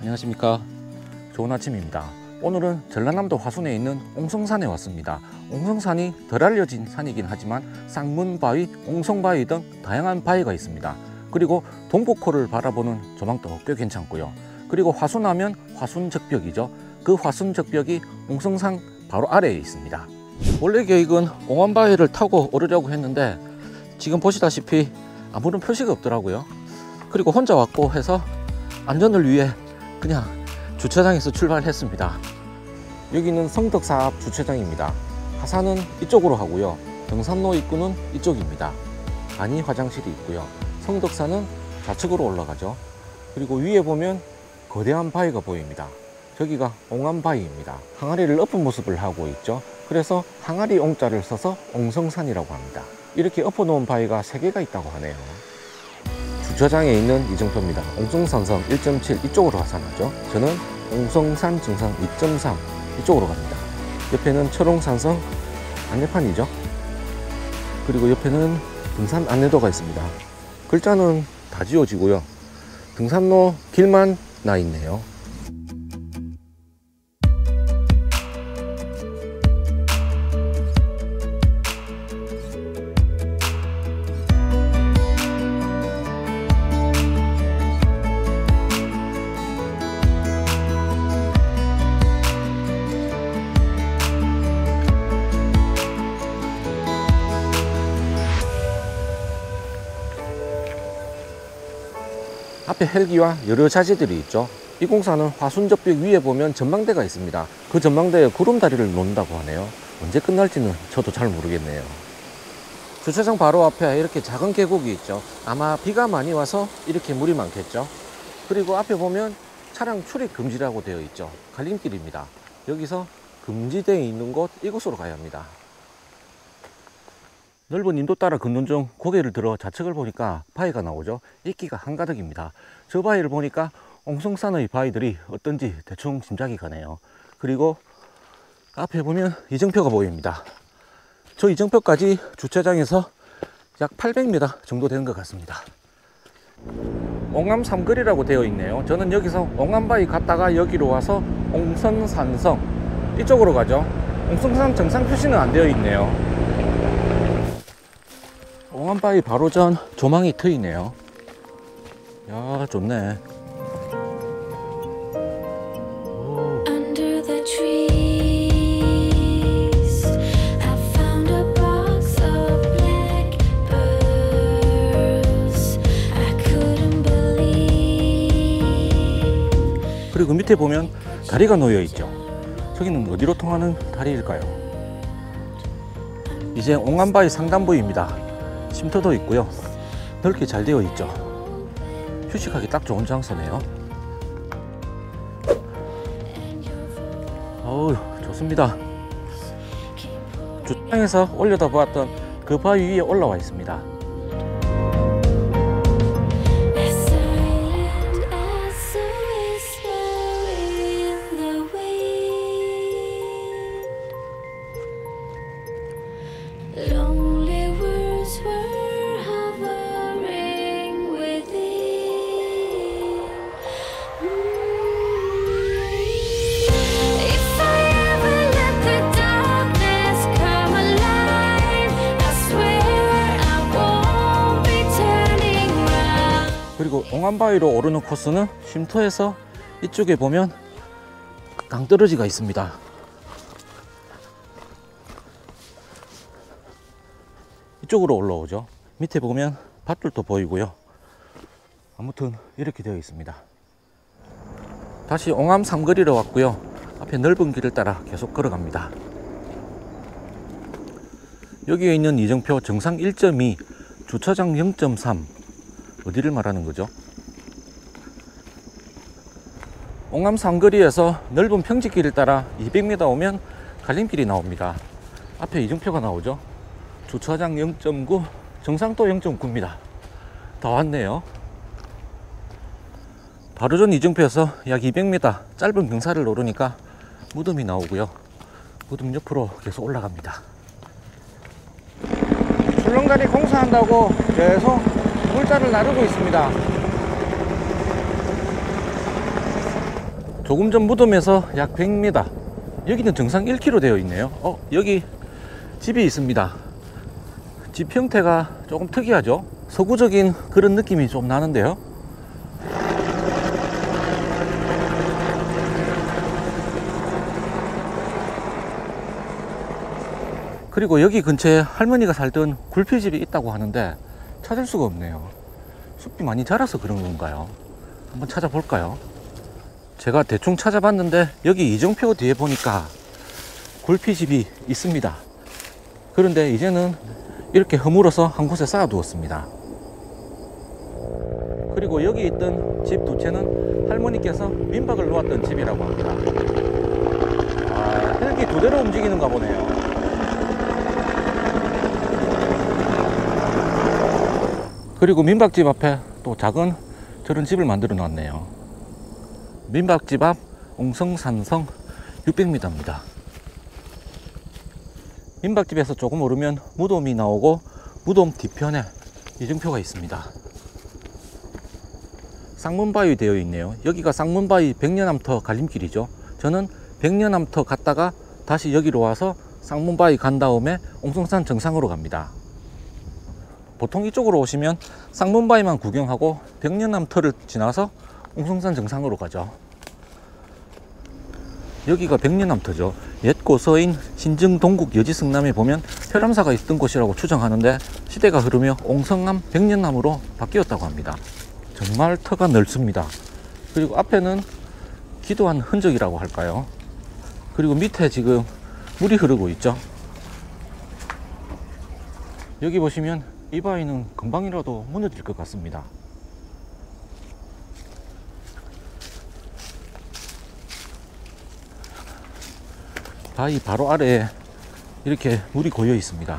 안녕하십니까. 좋은 아침입니다. 오늘은 전라남도 화순에 있는 옹성산에 왔습니다. 옹성산이 덜 알려진 산이긴 하지만 쌍문바위, 옹성바위 등 다양한 바위가 있습니다. 그리고 동북코를 바라보는 조망도 꽤 괜찮고요. 그리고 화순하면 화순적벽이죠. 그 화순적벽이 옹성산 바로 아래에 있습니다. 원래 계획은 옹암바위를 타고 오르려고 했는데 지금 보시다시피 아무런 표시가 없더라고요. 그리고 혼자 왔고 해서 안전을 위해 그냥 주차장에서 출발했습니다. 여기는 성덕사 앞 주차장입니다. 하산은 이쪽으로 하고요. 등산로 입구는 이쪽입니다. 간이 화장실이 있고요. 성덕사는 좌측으로 올라가죠. 그리고 위에 보면 거대한 바위가 보입니다. 저기가 옹암바위입니다. 항아리를 엎은 모습을 하고 있죠. 그래서 항아리 옹자를 써서 옹성산이라고 합니다. 이렇게 엎어놓은 바위가 3개가 있다고 하네요. 주차장에 있는 이정표입니다. 옹성산성 1.7 이쪽으로 하산하죠. 저는 옹성산 증상 2.3 이쪽으로 갑니다. 옆에는 철옹산성 안내판이죠. 그리고 옆에는 등산 안내도가 있습니다. 글자는 다 지워지고요. 등산로 길만 나 있네요. 앞에 헬기와 여러 자재들이 있죠. 이 공사는 화순적벽 위에 보면 전망대가 있습니다. 그 전망대에 구름다리를 놓는다고 하네요. 언제 끝날지는 저도 잘 모르겠네요. 주차장 바로 앞에 이렇게 작은 계곡이 있죠. 아마 비가 많이 와서 이렇게 물이 많겠죠. 그리고 앞에 보면 차량 출입 금지라고 되어 있죠. 갈림길입니다. 여기서 금지되어 있는 곳 이곳으로 가야 합니다. 넓은 인도 따라 걷는 중 고개를 들어 좌측을 보니까 바위가 나오죠. 이끼가 한가득입니다. 저 바위를 보니까 옹성산의 바위들이 어떤지 대충 짐작이 가네요. 그리고 앞에 보면 이정표가 보입니다. 저 이정표까지 주차장에서 약 800m 정도 되는 것 같습니다. 옹암 삼거리라고 되어 있네요. 저는 여기서 옹암바위 갔다가 여기로 와서 옹성산성 이쪽으로 가죠. 옹성산 정상 표시는 안 되어 있네요. 옹암바위 바로 전 조망이 트이네요. 야, 좋네. 그리고 밑에 보면 다리가 놓여 있죠. 저기는 어디로 통하는 다리일까요? 이제 옹암바위 상단부입니다. 쉼터도 있고요. 넓게 잘 되어 있죠. 휴식하기 딱 좋은 장소네요. 어우, 좋습니다. 주차장에서 올려다 보았던 그 바위 위에 올라와 있습니다. 그리고 옹암바위로 오르는 코스는 쉼터에서 이쪽에 보면 강떨어지가 있습니다. 이쪽으로 올라오죠. 밑에 보면 밭들도 보이고요. 아무튼 이렇게 되어 있습니다. 다시 옹암 삼거리로 왔고요. 앞에 넓은 길을 따라 계속 걸어갑니다. 여기에 있는 이정표 정상 1.2, 주차장 0.3 어디를 말하는 거죠? 옹암 삼거리에서 넓은 평지길을 따라 200m 오면 갈림길이 나옵니다. 앞에 이정표가 나오죠. 주차장 0.9, 정상도 0.9입니다. 다 왔네요. 바로 전 이정표에서 약 200m 짧은 경사를 오르니까 무덤이 나오고요. 무덤 옆으로 계속 올라갑니다. 출렁다리 공사한다고 계속 물자를 나르고 있습니다. 조금 전 무덤에서 약 100m, 여기는 정상 1km 되어 있네요. 여기 집이 있습니다. 집 형태가 조금 특이하죠. 서구적인 그런 느낌이 좀 나는데요. 그리고 여기 근처에 할머니가 살던 굴필집이 있다고 하는데 찾을 수가 없네요. 숲이 많이 자라서 그런 건가요? 한번 찾아볼까요? 제가 대충 찾아봤는데 여기 이정표 뒤에 보니까 굴피집이 있습니다. 그런데 이제는 이렇게 허물어서 한 곳에 쌓아두었습니다. 그리고 여기 있던 집 두 채는 할머니께서 민박을 놓았던 집이라고 합니다. 헬기 두 대로 움직이는가 보네요. 그리고 민박집 앞에 또 작은 저런 집을 만들어 놨네요. 민박집 앞 옹성산성 600m입니다. 민박집에서 조금 오르면 무덤이 나오고 무덤 뒤편에 이정표가 있습니다. 쌍문바위 되어 있네요. 여기가 쌍문바위 백년암터 갈림길이죠. 저는 백년암터 갔다가 다시 여기로 와서 쌍문바위 간 다음에 옹성산 정상으로 갑니다. 보통 이쪽으로 오시면 쌍문바위만 구경하고 백년암터를 지나서 옹성산 정상으로 가죠. 여기가 백년암터죠. 옛 고서인 신증 동국 여지승남에 보면 혈암사가 있던 곳이라고 추정하는데 시대가 흐르며 옹성암 백년암으로 바뀌었다고 합니다. 정말 터가 넓습니다. 그리고 앞에는 기도한 흔적이라고 할까요? 그리고 밑에 지금 물이 흐르고 있죠. 여기 보시면 이 바위는 금방이라도 무너질 것 같습니다. 바위 바로 아래에 이렇게 물이 고여 있습니다.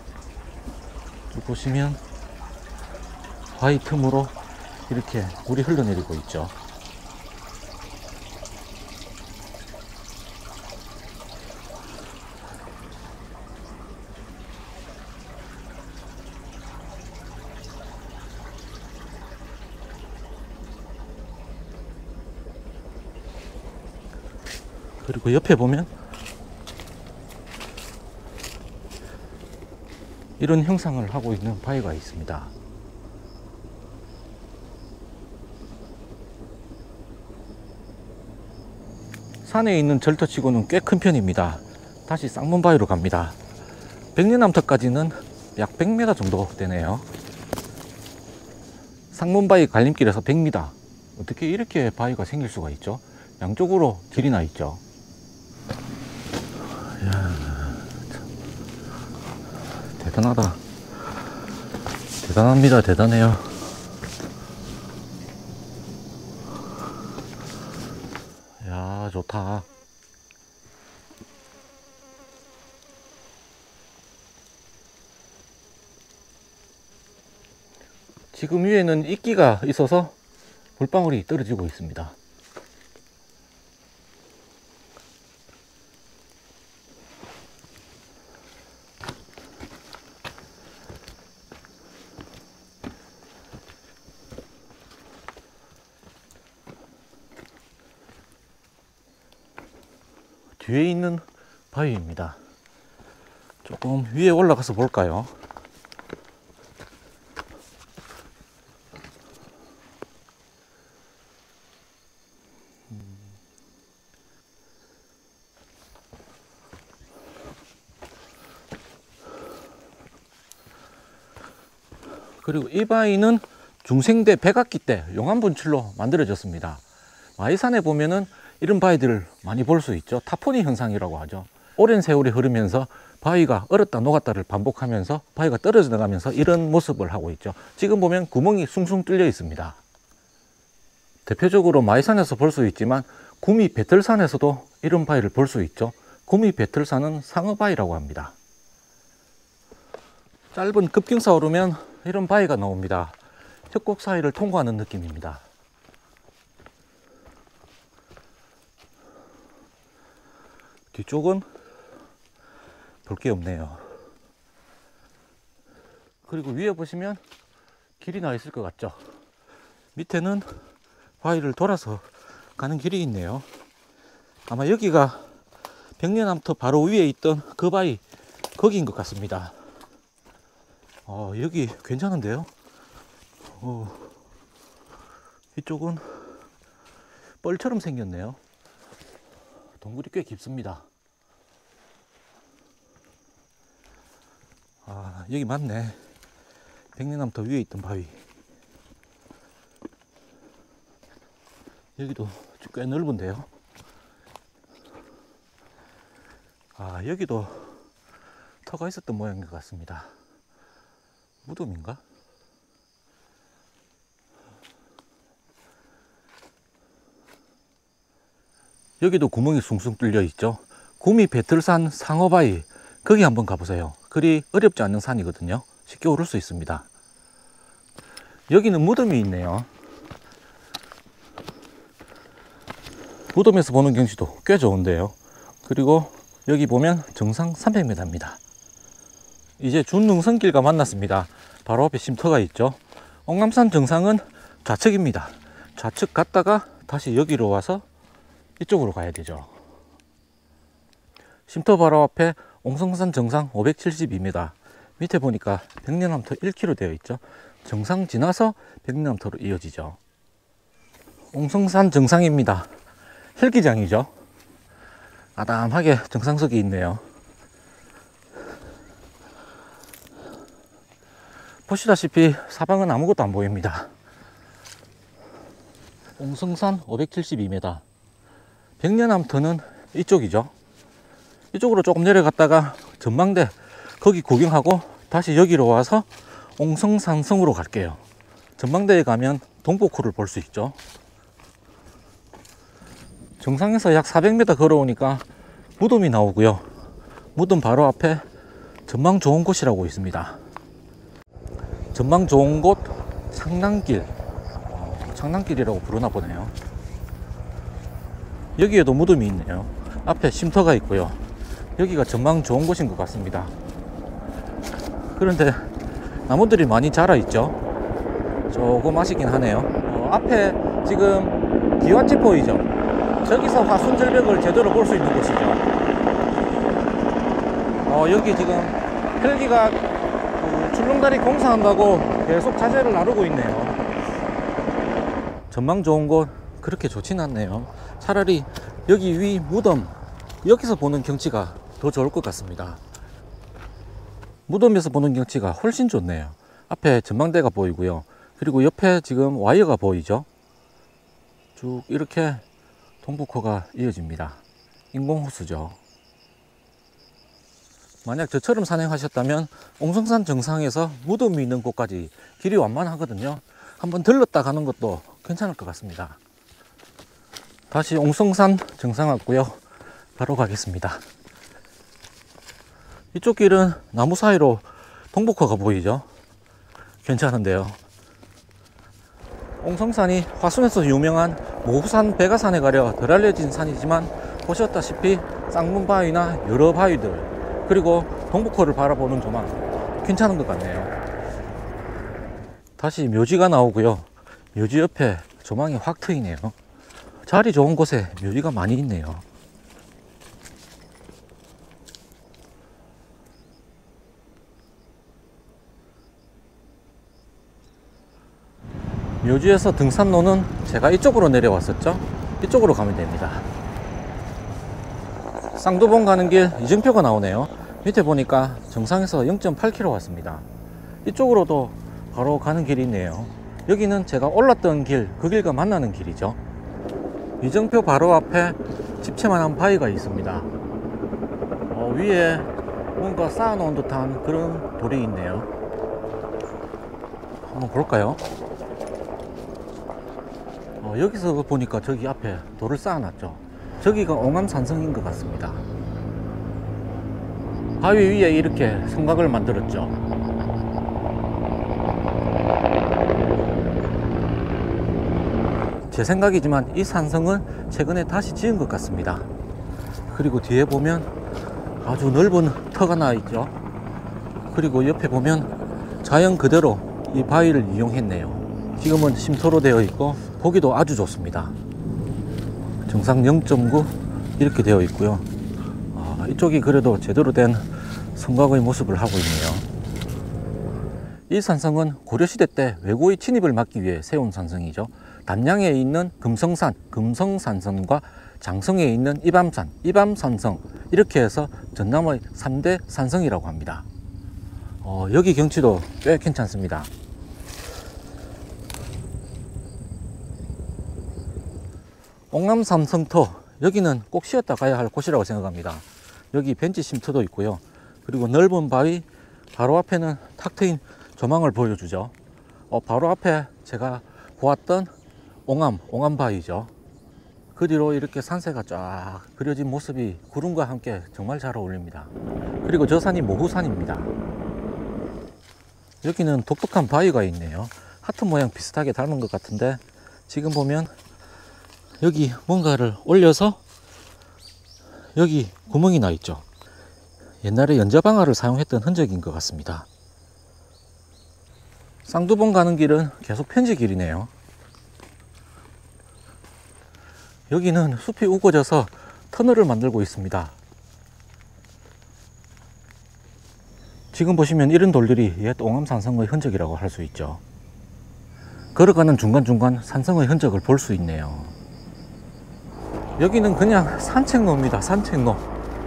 보시면 바위 틈으로 이렇게 물이 흘러내리고 있죠. 그리고 옆에 보면 이런 형상을 하고 있는 바위가 있습니다. 산에 있는 절터치고는 꽤 큰 편입니다. 다시 쌍문바위로 갑니다. 백년암터까지는 약 100m 정도 되네요. 쌍문바위 갈림길에서 100m. 어떻게 이렇게 바위가 생길 수가 있죠? 양쪽으로 길이 나 있죠. 이야, 대단하다. 대단합니다. 대단해요. 야, 좋다. 지금 위에는 이끼가 있어서 물방울이 떨어지고 있습니다. 뒤에 있는 바위입니다. 조금 위에 올라가서 볼까요? 그리고 이 바위는 중생대 백악기 때 용암 분출로 만들어졌습니다. 마이산에 보면은 이런 바위들을 많이 볼 수 있죠. 타포니 현상이라고 하죠. 오랜 세월이 흐르면서 바위가 얼었다 녹았다를 반복하면서 바위가 떨어져 나가면서 이런 모습을 하고 있죠. 지금 보면 구멍이 숭숭 뚫려 있습니다. 대표적으로 마이산에서 볼 수 있지만 구미 배틀산에서도 이런 바위를 볼 수 있죠. 구미 배틀산은 상어바위라고 합니다. 짧은 급경사 오르면 이런 바위가 나옵니다. 협곡 사이를 통과하는 느낌입니다. 뒤쪽은 볼 게 없네요. 그리고 위에 보시면 길이 나 있을 것 같죠. 밑에는 바위를 돌아서 가는 길이 있네요. 아마 여기가 백년암터 바로 위에 있던 그 바위 거기인 것 같습니다. 여기 괜찮은데요? 이쪽은 뻘처럼 생겼네요. 동굴이 꽤 깊습니다. 여기 맞네. 백년암터 위에 있던 바위. 여기도 꽤 넓은데요. 여기도 터가 있었던 모양인 것 같습니다. 무덤인가? 여기도 구멍이 숭숭 뚫려 있죠. 구미 배틀산 상어바위, 거기 한번 가보세요. 그리 어렵지 않은 산이거든요. 쉽게 오를 수 있습니다. 여기는 무덤이 있네요. 무덤에서 보는 경치도 꽤 좋은데요. 그리고 여기 보면 정상 300m입니다. 이제 준능선길과 만났습니다. 바로 앞에 쉼터가 있죠. 옥남산 정상은 좌측입니다. 좌측 갔다가 다시 여기로 와서 이쪽으로 가야 되죠. 쉼터 바로 앞에 옥성산 정상 572m. 밑에 보니까 백년암터 1km 되어 있죠. 정상 지나서 백년암터로 이어지죠. 옥성산 정상입니다. 헬기장이죠. 아담하게 정상석이 있네요. 보시다시피 사방은 아무것도 안 보입니다. 옥성산 572m. 백년암터는 이쪽이죠. 이쪽으로 조금 내려갔다가 전망대 거기 구경하고 다시 여기로 와서 옥성산성으로 갈게요. 전망대에 가면 동포코를 볼 수 있죠. 정상에서 약 400m 걸어오니까 무덤이 나오고요. 무덤 바로 앞에 전망 좋은 곳이라고 있습니다. 전망 좋은 곳 창랑길. 창랑길이라고 부르나 보네요. 여기에도 무덤이 있네요. 앞에 쉼터가 있고요. 여기가 전망 좋은 곳인 것 같습니다. 그런데 나무들이 많이 자라 있죠. 조금 아쉽긴 하네요. 앞에 지금 기와집 보이죠? 저기서 화순절벽을 제대로 볼 수 있는 곳이죠. 여기 지금 헬기가 출렁다리 공사한다고 계속 자재를 나르고 있네요. 전망 좋은 곳 그렇게 좋진 않네요. 차라리 여기 위 무덤, 여기서 보는 경치가 더 좋을 것 같습니다. 무덤에서 보는 경치가 훨씬 좋네요. 앞에 전망대가 보이고요. 그리고 옆에 지금 와이어가 보이죠. 쭉 이렇게 동북호가 이어집니다. 인공호수죠. 만약 저처럼 산행하셨다면 옥성산 정상에서 무덤이 있는 곳까지 길이 완만하거든요. 한번 들렀다 가는 것도 괜찮을 것 같습니다. 다시 옥성산 정상 왔고요. 바로 가겠습니다. 이쪽 길은 나무 사이로 동북호가 보이죠. 괜찮은데요. 옥성산이 화순에서 유명한 모후산 백아산에 가려 덜 알려진 산이지만 보셨다시피 쌍문바위나 여러 바위들 그리고 동북호를 바라보는 조망 괜찮은 것 같네요. 다시 묘지가 나오고요. 묘지 옆에 조망이 확 트이네요. 자리 좋은 곳에 묘지가 많이 있네요. 묘지에서 등산로는 제가 이쪽으로 내려왔었죠. 이쪽으로 가면 됩니다. 쌍두봉 가는 길 이정표가 나오네요. 밑에 보니까 정상에서 0.8km 왔습니다. 이쪽으로도 바로 가는 길이 있네요. 여기는 제가 올랐던 길, 그 길과 만나는 길이죠. 이정표 바로 앞에 집채만한 바위가 있습니다. 위에 뭔가 쌓아놓은 듯한 그런 돌이 있네요. 한번 볼까요? 여기서 보니까 저기 앞에 돌을 쌓아놨죠. 저기가 옥암산성인 것 같습니다. 바위 위에 이렇게 성곽을 만들었죠. 제 생각이지만 이 산성은 최근에 다시 지은 것 같습니다. 그리고 뒤에 보면 아주 넓은 터가 나 있죠. 그리고 옆에 보면 자연 그대로 이 바위를 이용했네요. 지금은 쉼터로 되어 있고 보기도 아주 좋습니다. 정상 0.9 이렇게 되어 있고요. 이쪽이 그래도 제대로 된 성곽의 모습을 하고 있네요. 이 산성은 고려시대 때 외고의 침입을 막기 위해 세운 산성이죠. 단양에 있는 금성산, 금성산성과 장성에 있는 이밤산, 이밤산성, 이렇게 해서 전남의 3대 산성이라고 합니다. 여기 경치도 꽤 괜찮습니다. 옥남삼성터, 여기는 꼭 쉬었다 가야 할 곳이라고 생각합니다. 여기 벤치 쉼터도 있고요. 그리고 넓은 바위 바로 앞에는 탁 트인 조망을 보여주죠. 바로 앞에 제가 보았던 옹암바위죠. 그 뒤로 이렇게 산세가 쫙 그려진 모습이 구름과 함께 정말 잘 어울립니다. 그리고 저 산이 모후산입니다. 여기는 독특한 바위가 있네요. 하트 모양 비슷하게 닮은 것 같은데, 지금 보면 여기 뭔가를 올려서 여기 구멍이 나 있죠. 옛날에 연자방아를 사용했던 흔적인 것 같습니다. 쌍두봉 가는 길은 계속 편지길이네요. 여기는 숲이 우거져서 터널을 만들고 있습니다. 지금 보시면 이런 돌들이 옛 옹암산성의 흔적이라고 할 수 있죠. 걸어가는 중간중간 산성의 흔적을 볼 수 있네요. 여기는 그냥 산책로입니다. 산책로.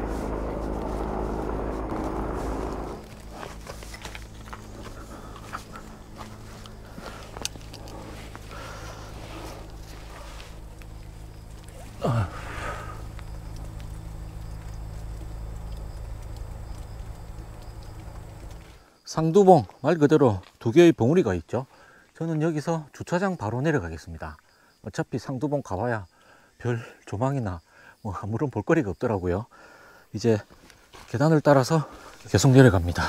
상두봉, 말 그대로 두 개의 봉우리가 있죠. 저는 여기서 주차장 바로 내려가겠습니다. 어차피 상두봉 가봐야 별 조망이나 뭐 아무런 볼거리가 없더라고요. 이제 계단을 따라서 계속 내려갑니다.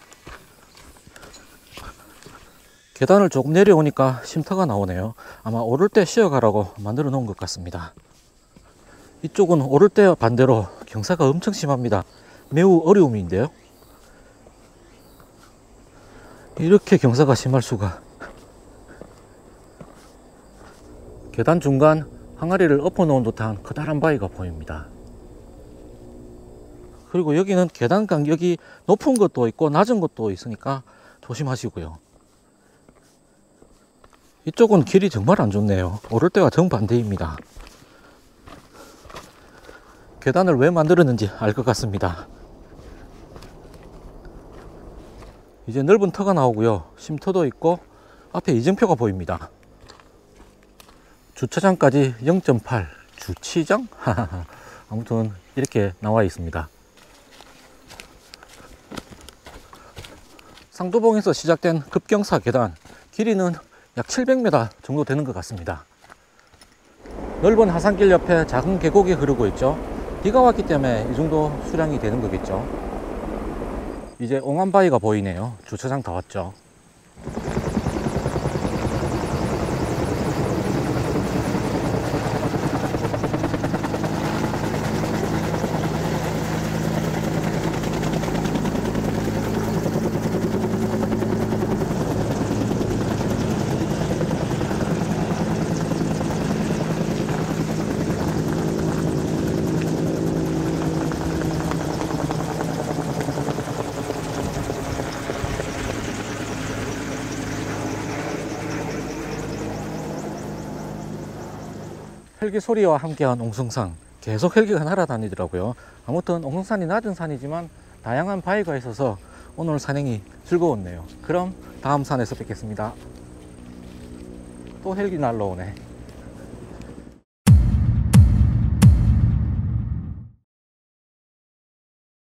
계단을 조금 내려오니까 쉼터가 나오네요. 아마 오를 때 쉬어가라고 만들어 놓은 것 같습니다. 이쪽은 오를 때 반대로 경사가 엄청 심합니다. 매우 어려움인데요. 이렇게 경사가 심할 수가. 계단 중간 항아리를 엎어 놓은 듯한 커다란 바위가 보입니다. 그리고 여기는 계단 간격이 높은 것도 있고 낮은 것도 있으니까 조심하시고요. 이쪽은 길이 정말 안 좋네요. 오를 때와 정반대입니다. 계단을 왜 만들었는지 알 것 같습니다. 이제 넓은 터가 나오고요. 쉼터도 있고 앞에 이정표가 보입니다. 주차장까지 0.8 주치장? 아무튼 이렇게 나와 있습니다. 상두봉에서 시작된 급경사 계단, 길이는 약 700m 정도 되는 것 같습니다. 넓은 하산길 옆에 작은 계곡이 흐르고 있죠. 비가 왔기 때문에 이 정도 수량이 되는 거겠죠. 이제 옹암바위가 보이네요. 주차장 다 왔죠. 헬기 소리와 함께한 옹성산, 계속 헬기가 날아다니더라고요. 아무튼 옹성산이 낮은 산이지만 다양한 바위가 있어서 오늘 산행이 즐거웠네요. 그럼 다음 산에서 뵙겠습니다. 또 헬기 날라오네.